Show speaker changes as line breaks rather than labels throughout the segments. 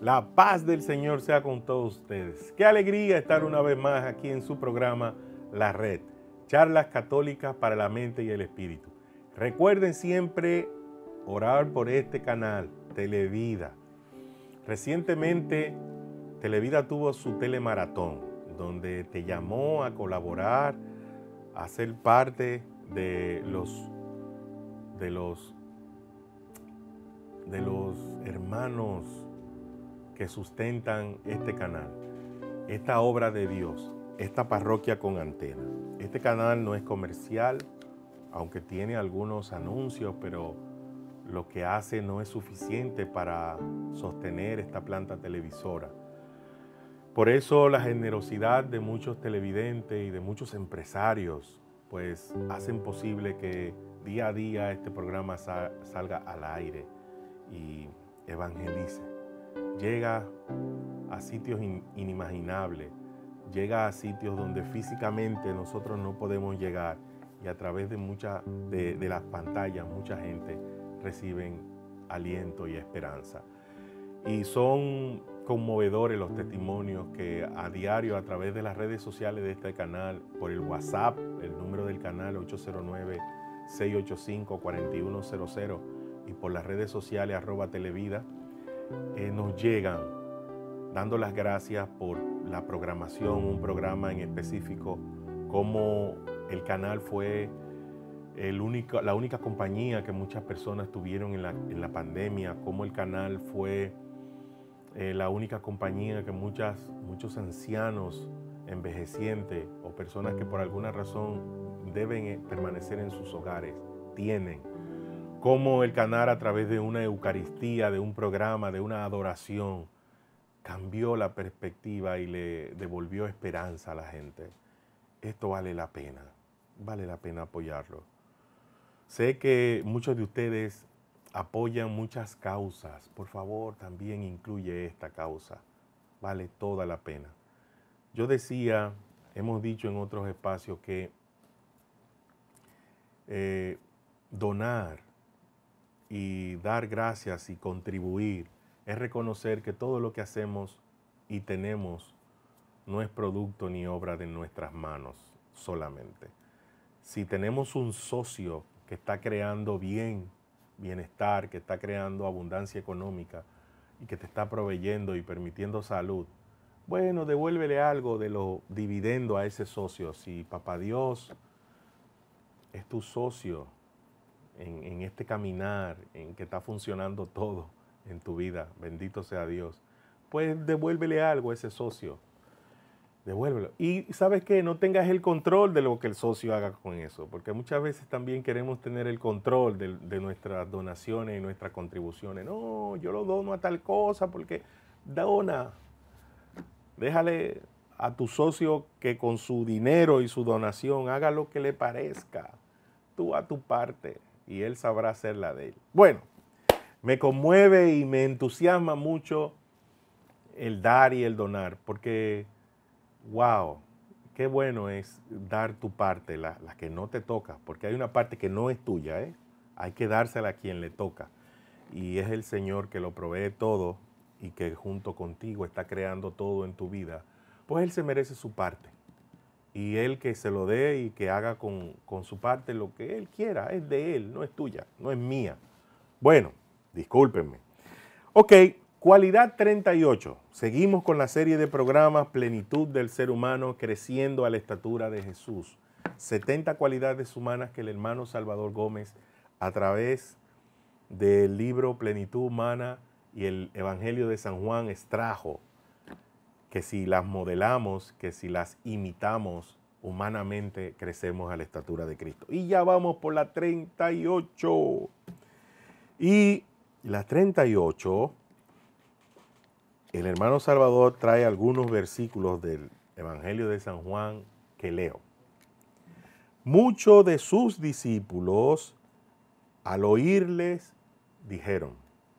La paz del Señor sea con todos ustedes. Qué alegría estar una vez más aquí en su programa La Red, charlas católicas para la mente y el espíritu. Recuerden siempre orar por este canal, Televida. Recientemente, Televida tuvo su telemaratón, donde te llamó a colaborar, a ser parte de los hermanos que sustentan este canal, esta obra de Dios, esta parroquia con antena. Este canal no es comercial, aunque tiene algunos anuncios, pero lo que hace no es suficiente para sostener esta planta televisora. Por eso la generosidad de muchos televidentes y de muchos empresarios pues hacen posible que día a día este programa salga al aire y evangelice. Llega a sitios inimaginables, llega a sitios donde físicamente nosotros no podemos llegar, y a través de las pantallas mucha gente reciben aliento y esperanza. Y son conmovedores los testimonios que a diario a través de las redes sociales de este canal, por el WhatsApp, el número del canal 809-685-4100, y por las redes sociales @Televida, nos llegan dando las gracias por la programación, un programa en específico, como el canal fue la única compañía que muchas personas tuvieron en la pandemia, como el canal fue la única compañía que muchos ancianos envejecientes o personas que por alguna razón deben permanecer en sus hogares tienen. Como el canal, a través de una Eucaristía, de un programa, de una adoración, cambió la perspectiva y le devolvió esperanza a la gente. Esto vale la pena apoyarlo. Sé que muchos de ustedes apoyan muchas causas. Por favor, también incluye esta causa. Vale toda la pena. Yo decía, hemos dicho en otros espacios que donar y dar gracias y contribuir es reconocer que todo lo que hacemos y tenemos no es producto ni obra de nuestras manos solamente. Si tenemos un socio que está creando bienestar, que está creando abundancia económica y que te está proveyendo y permitiendo salud, bueno, devuélvele algo de los dividendos a ese socio. Si Papá Dios es tu socio en este caminar, en que está funcionando todo en tu vida, bendito sea Dios, pues devuélvele algo a ese socio. Devuélvelo. Y ¿sabes qué? No tengas el control de lo que el socio haga con eso, porque muchas veces también queremos tener el control de nuestras donaciones y nuestras contribuciones. No, yo lo dono a tal cosa porque dona. Déjale a tu socio que con su dinero y su donación haga lo que le parezca. Tú a tu parte y él sabrá hacer la de él. Bueno, me conmueve y me entusiasma mucho el dar y el donar, porque wow, qué bueno es dar tu parte, la que no te toca, porque hay una parte que no es tuya, ¿eh? Hay que dársela a quien le toca. Y es el Señor que lo provee todo y que junto contigo está creando todo en tu vida. Pues Él se merece su parte. Y Él que se lo dé y que haga con su parte lo que Él quiera, es de Él, no es tuya, no es mía. Bueno, discúlpenme. Ok. Cualidad 38. Seguimos con la serie de programas Plenitud del Ser Humano, creciendo a la estatura de Jesús. 70 cualidades humanas que el hermano Salvador Gómez, a través del libro Plenitud Humana y el Evangelio de San Juan, extrajo, que si las modelamos, que si las imitamos humanamente, crecemos a la estatura de Cristo. Y ya vamos por la 38. Y la 38... el hermano Salvador trae algunos versículos del Evangelio de San Juan que leo. Muchos de sus discípulos, al oírles, dijeron: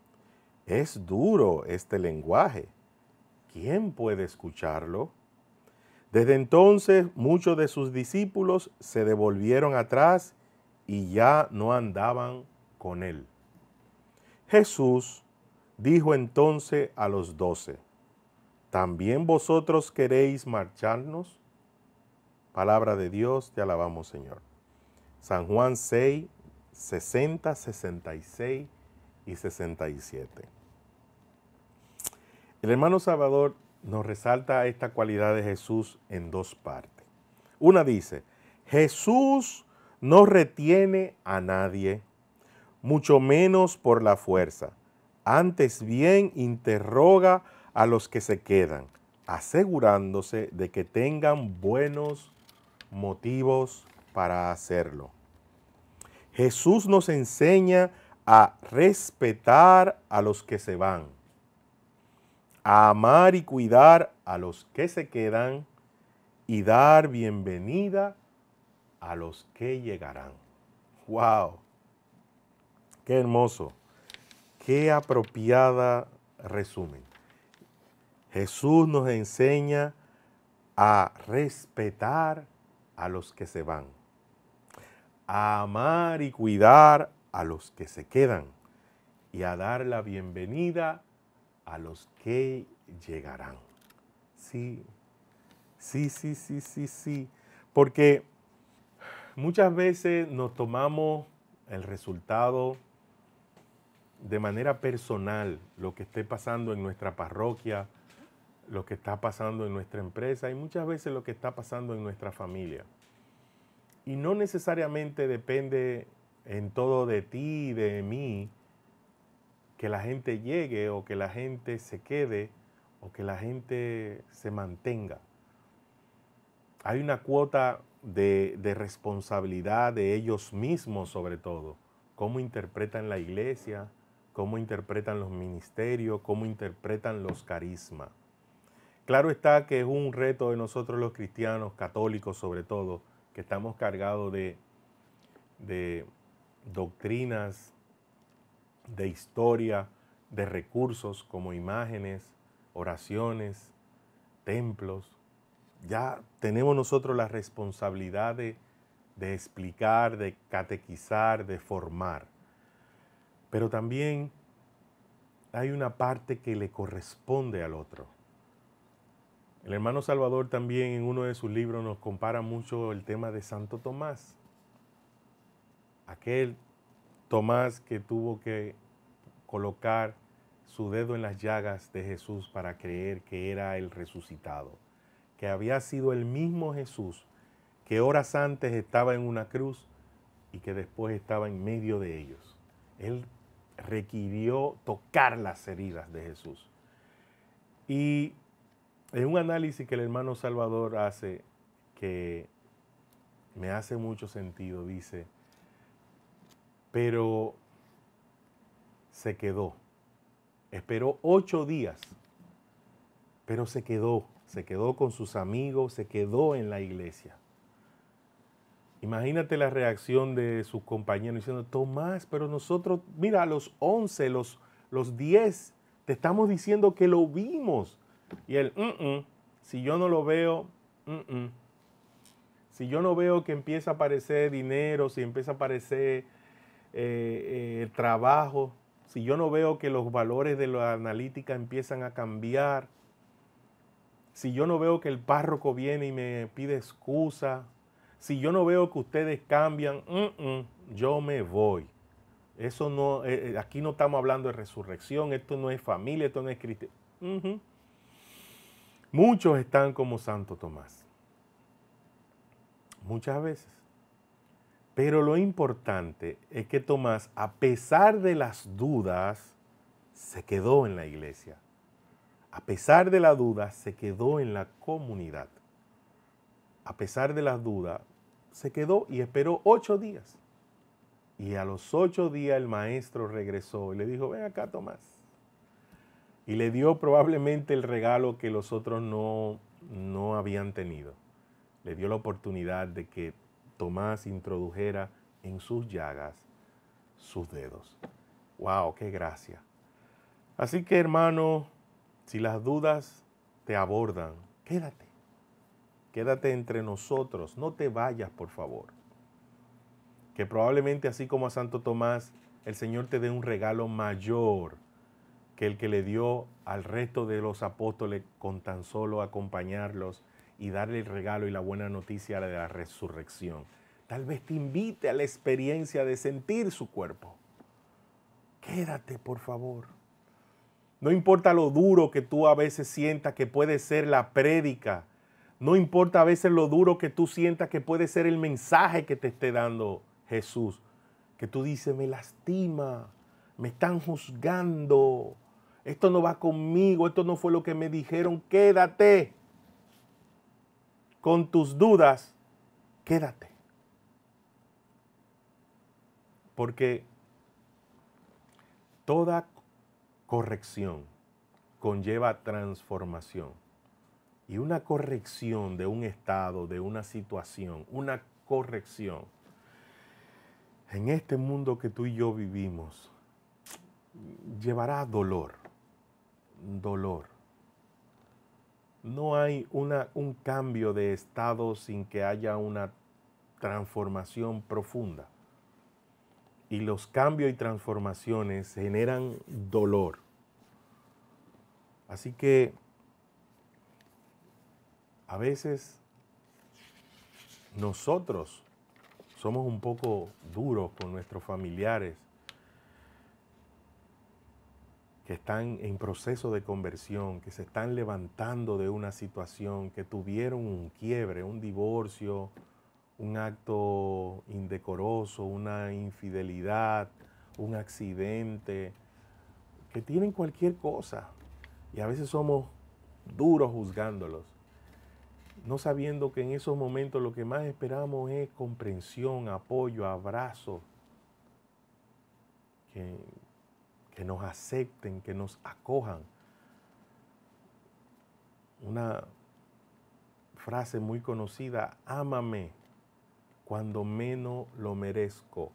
es duro este lenguaje, ¿quién puede escucharlo? Desde entonces muchos de sus discípulos se devolvieron atrás y ya no andaban con él. Jesús, Dijo entonces a los 12, ¿también vosotros queréis marcharnos? Palabra de Dios, te alabamos, Señor. San Juan 6, 60, 66 y 67. El hermano Salvador nos resalta esta cualidad de Jesús en dos partes. Una dice, Jesús no retiene a nadie, mucho menos por la fuerza. Antes bien interroga a los que se quedan, asegurándose de que tengan buenos motivos para hacerlo. Jesús nos enseña a respetar a los que se van, a amar y cuidar a los que se quedan y dar bienvenida a los que llegarán. ¡Wow! ¡Qué hermoso! ¡Qué apropiada resumen! Jesús nos enseña a respetar a los que se van, a amar y cuidar a los que se quedan y a dar la bienvenida a los que llegarán. Sí, sí. Porque muchas veces nos tomamos el resultado de manera personal, lo que esté pasando en nuestra parroquia, lo que está pasando en nuestra empresa y muchas veces lo que está pasando en nuestra familia. Y no necesariamente depende en todo de ti y de mí que la gente llegue o que la gente se quede o que la gente se mantenga. Hay una cuota de responsabilidad de ellos mismos sobre todo. Cómo interpretan la iglesia, cómo interpretan los ministerios, cómo interpretan los carismas. Claro está que es un reto de nosotros los cristianos, católicos sobre todo, que estamos cargados de doctrinas, de historia, de recursos como imágenes, oraciones, templos. Ya tenemos nosotros la responsabilidad de explicar, de catequizar, de formar. Pero también hay una parte que le corresponde al otro. El hermano Salvador también en uno de sus libros nos compara mucho el tema de Santo Tomás. Aquel Tomás que tuvo que colocar su dedo en las llagas de Jesús para creer que era el resucitado, que había sido el mismo Jesús que horas antes estaba en una cruz y que después estaba en medio de ellos. Él requirió tocar las heridas de Jesús. Y en un análisis que el hermano Salvador hace, que me hace mucho sentido, dice, pero se quedó. Esperó 8 días, pero se quedó con sus amigos, se quedó en la iglesia. Imagínate la reacción de sus compañeros diciendo, Tomás, pero nosotros, mira, a los 11, los 10, te estamos diciendo que lo vimos. Y él, si yo no lo veo, si yo no veo que empieza a aparecer dinero, si empieza a aparecer el trabajo, si yo no veo que los valores de la analítica empiezan a cambiar, si yo no veo que el párroco viene y me pide excusa, si yo no veo que ustedes cambian, yo me voy. Eso no, aquí no estamos hablando de resurrección, esto no es familia, esto no es cristiano. Muchos están como Santo Tomás, muchas veces. Pero lo importante es que Tomás, a pesar de las dudas, se quedó en la iglesia. A pesar de la duda, se quedó en la comunidad. A pesar de las dudas, se quedó y esperó 8 días. Y a los 8 días el maestro regresó y le dijo, ven acá, Tomás. Y le dio probablemente el regalo que los otros no habían tenido. Le dio la oportunidad de que Tomás introdujera en sus llagas sus dedos. ¡Wow! ¡Qué gracia! Así que, hermano, si las dudas te abordan, quédate. Quédate entre nosotros. No te vayas, por favor. Que probablemente, así como a Santo Tomás, el Señor te dé un regalo mayor que el que le dio al resto de los apóstoles con tan solo acompañarlos y darle el regalo y la buena noticia de la resurrección. Tal vez te invite a la experiencia de sentir su cuerpo. Quédate, por favor. No importa lo duro que tú a veces sientas que puede ser la prédica. No importa a veces lo duro que tú sientas que puede ser el mensaje que te esté dando Jesús. Que tú dices, me lastima, me están juzgando, esto no va conmigo, esto no fue lo que me dijeron. Quédate con tus dudas, quédate. Porque toda corrección conlleva transformación. Y una corrección de un estado, de una situación, una corrección en este mundo que tú y yo vivimos, llevará dolor. Dolor. No hay un cambio de estado sin que haya una transformación profunda. Y los cambios y transformaciones generan dolor. Así que a veces nosotros somos un poco duros con nuestros familiares que están en proceso de conversión, que se están levantando de una situación, que tuvieron un quiebre, un divorcio, un acto indecoroso, una infidelidad, un accidente, que tienen cualquier cosa. Y a veces somos duros juzgándolos, no sabiendo que en esos momentos lo que más esperamos es comprensión, apoyo, abrazo, que nos acepten, que nos acojan. Una frase muy conocida, ámame cuando menos lo merezco.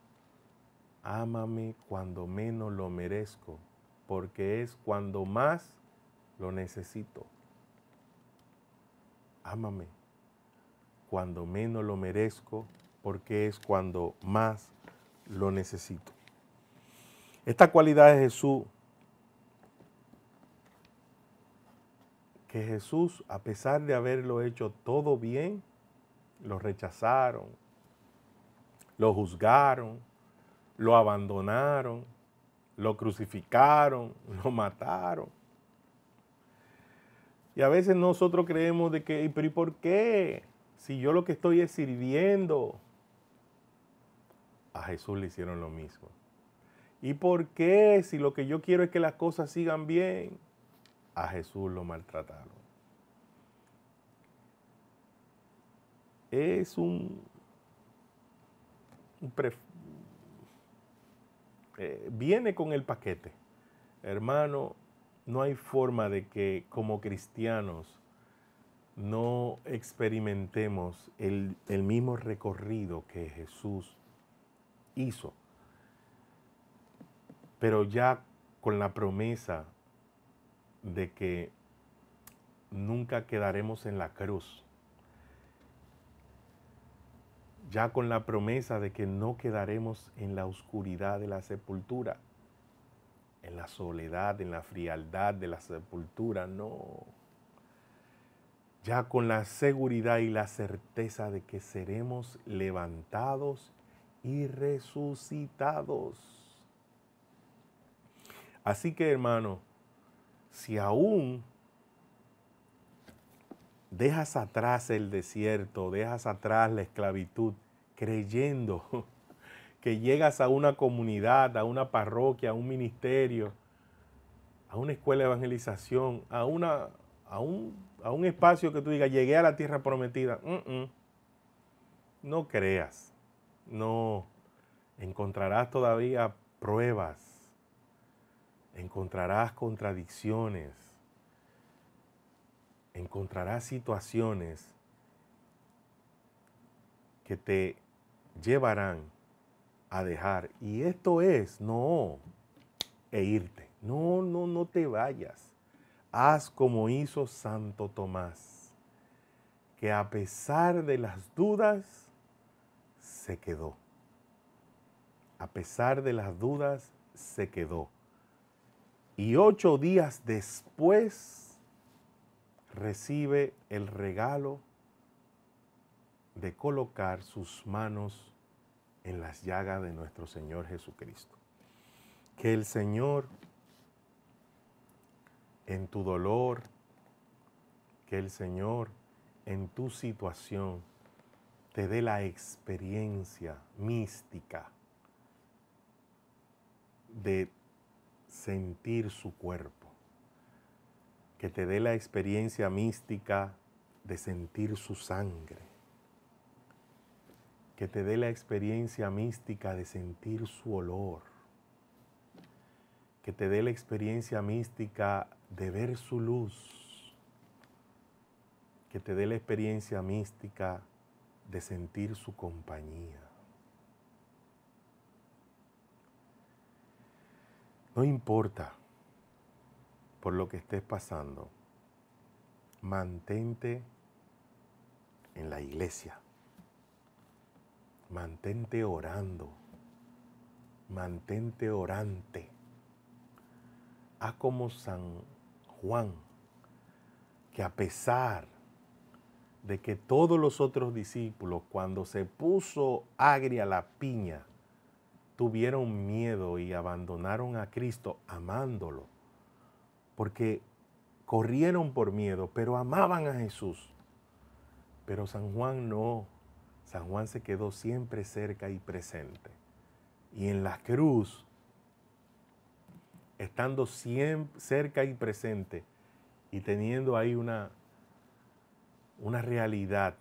Ámame cuando menos lo merezco, porque es cuando más lo necesito. Ámame cuando menos lo merezco, porque es cuando más lo necesito. Esta cualidad de Jesús, que Jesús, a pesar de haberlo hecho todo bien, lo rechazaron, lo juzgaron, lo abandonaron, lo crucificaron, lo mataron. Y a veces nosotros creemos de que, pero ¿y por qué? Si yo lo que estoy es sirviendo. A Jesús le hicieron lo mismo. ¿Y por qué? Si lo que yo quiero es que las cosas sigan bien. A Jesús lo maltrataron. Es viene con el paquete. Hermano, no hay forma de que como cristianos no experimentemos el mismo recorrido que Jesús hizo, pero ya con la promesa de que nunca quedaremos en la cruz, ya con la promesa de que no quedaremos en la oscuridad de la sepultura, en la soledad, en la frialdad de la sepultura, no. Ya con la seguridad y la certeza de que seremos levantados y resucitados. Así que, hermano, si aún dejas atrás el desierto, dejas atrás la esclavitud, creyendo que llegas a una comunidad, a una parroquia, a un ministerio, a una escuela de evangelización, a un espacio que tú digas, llegué a la tierra prometida. No creas, no. Encontrarás todavía pruebas, encontrarás contradicciones, encontrarás situaciones que te llevarán a dejar. Y esto es, e irte. No te vayas. Haz como hizo Santo Tomás, que a pesar de las dudas, se quedó. A pesar de las dudas, se quedó. Y 8 días después recibe el regalo de colocar sus manos en las llagas de nuestro Señor Jesucristo. Que el Señor, en tu dolor, que el Señor, en tu situación, te dé la experiencia mística de sentir su cuerpo, que te dé la experiencia mística de sentir su sangre, que te dé la experiencia mística de sentir su olor, que te dé la experiencia mística de ver su luz, que te dé la experiencia mística de sentir su compañía. No importa por lo que estés pasando, mantente en la iglesia, mantente orando, mantente orante. Haz como San Juan, que a pesar de que todos los otros discípulos, cuando se puso agria la piña, tuvieron miedo y abandonaron a Cristo amándolo, porque corrieron por miedo, pero amaban a Jesús. Pero San Juan no, San Juan se quedó siempre cerca y presente. Y en la cruz, estando siempre cerca y presente y teniendo ahí una realidad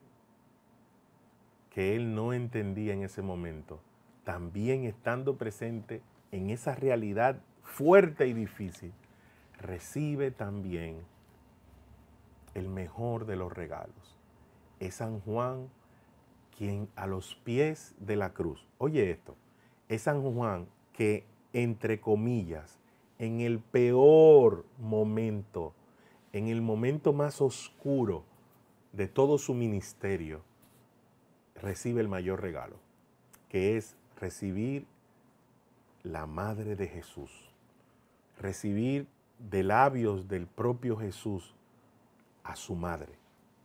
que él no entendía en ese momento, también estando presente en esa realidad fuerte y difícil, recibe también el mejor de los regalos. Es San Juan quien a los pies de la cruz, oye esto, es San Juan que, entre comillas, en el peor momento, en el momento más oscuro de todo su ministerio, recibe el mayor regalo, que es recibir la madre de Jesús, recibir de labios del propio Jesús a su madre.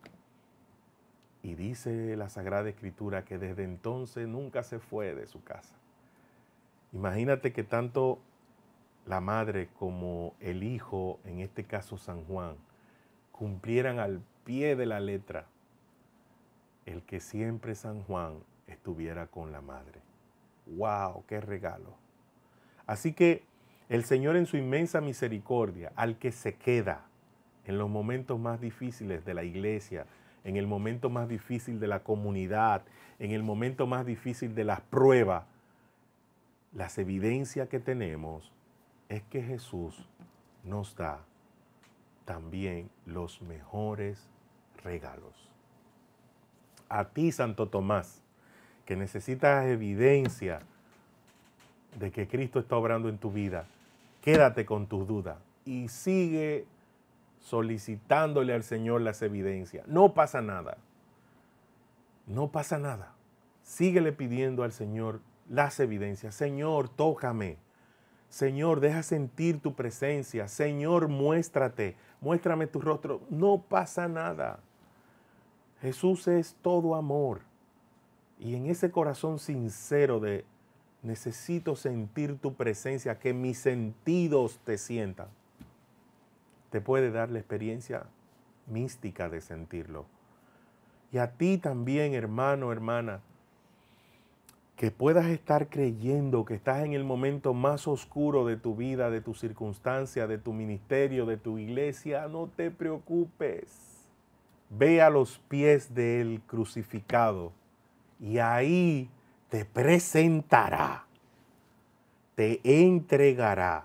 Y dice la Sagrada Escritura que desde entonces nunca se fue de su casa. Imagínate que tanto la madre como el hijo, en este caso San Juan, cumplieran al pie de la letra el que siempre San Juan estuviera con la madre. ¡Wow! ¡Qué regalo! Así que el Señor, en su inmensa misericordia, al que se queda en los momentos más difíciles de la iglesia, en el momento más difícil de la comunidad, en el momento más difícil de las pruebas, las evidencias que tenemos es que Jesús nos da también los mejores regalos. A ti, Santo Tomás, que necesitas evidencia de que Cristo está obrando en tu vida, quédate con tus dudas y sigue solicitándole al Señor las evidencias. No pasa nada. No pasa nada. Síguele pidiendo al Señor las evidencias. Señor, tócame. Señor, deja sentir tu presencia. Señor, muéstrate. Muéstrame tu rostro. No pasa nada. Jesús es todo amor. Y en ese corazón sincero de necesito sentir tu presencia, que mis sentidos te sientan, te puede dar la experiencia mística de sentirlo. Y a ti también, hermano, hermana, que puedas estar creyendo que estás en el momento más oscuro de tu vida, de tu circunstancia, de tu ministerio, de tu iglesia, no te preocupes. Ve a los pies del crucificado y ahí te presentará, te entregará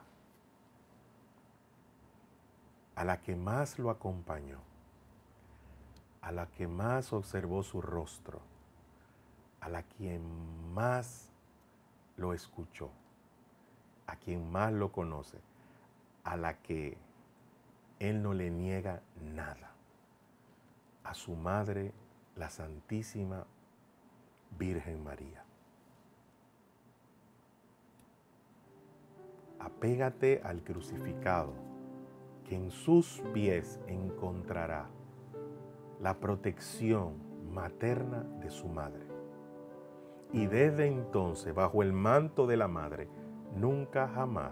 a la que más lo acompañó, a la que más observó su rostro, a la quien más lo escuchó, a quien más lo conoce, a la que él no le niega nada, a su madre, la Santísima Virgen María. Apégate al crucificado, que en sus pies encontrará la protección materna de su madre. Y desde entonces, bajo el manto de la madre, nunca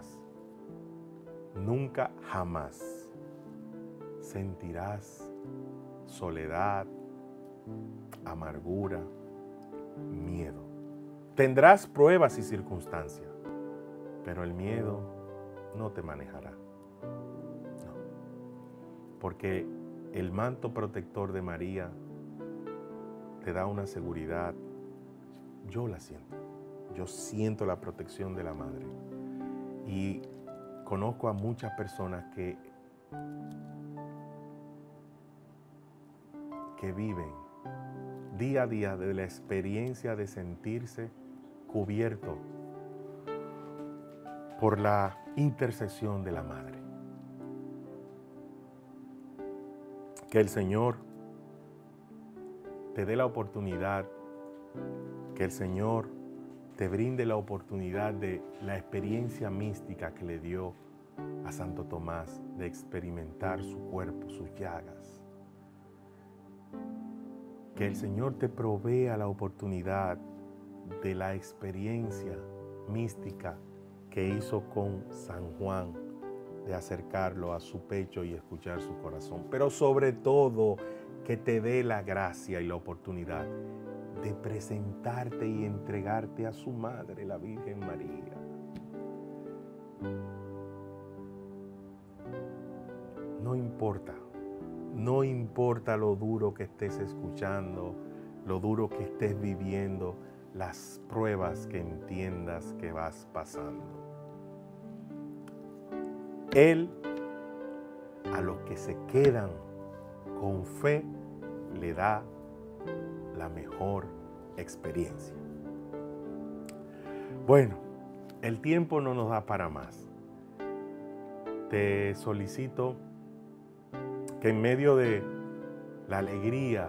jamás sentirás soledad, amargura, miedo. Tendrás pruebas y circunstancias, pero el miedo no te manejará. No. Porque el manto protector de María te da una seguridad. Yo la siento. Yo siento la protección de la madre. Y conozco a muchas personas que viven día a día de la experiencia de sentirse cubierto por la intercesión de la madre. Que el Señor te dé la oportunidad, que el Señor te brinde la oportunidad de la experiencia mística que le dio a Santo Tomás de experimentar su cuerpo, sus llagas. Que el Señor te provea la oportunidad de la experiencia mística que hizo con San Juan, de acercarlo a su pecho y escuchar su corazón. Pero sobre todo, que te dé la gracia y la oportunidad de presentarte y entregarte a su madre, la Virgen María. No importa lo duro que estés escuchando, lo duro que estés viviendo, las pruebas que entiendas que vas pasando. Él, a los que se quedan con fe, le da la mejor experiencia. Bueno, el tiempo no nos da para más. Te solicito que en medio de la alegría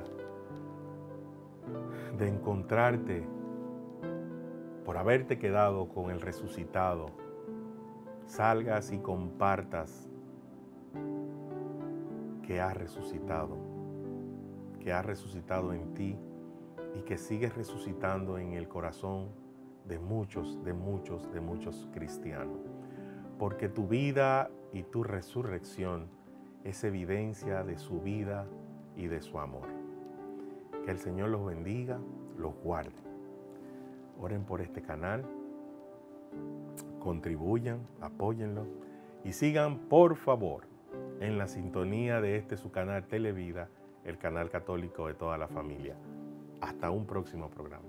de encontrarte por haberte quedado con el resucitado, salgas y compartas que ha resucitado en ti y que sigues resucitando en el corazón de muchos cristianos. Porque tu vida y tu resurrección es evidencia de su vida y de su amor. Que el Señor los bendiga, los guarde. Oren por este canal, contribuyan, apóyenlo y sigan, por favor, en la sintonía de su canal Televida, el canal católico de toda la familia. Hasta un próximo programa.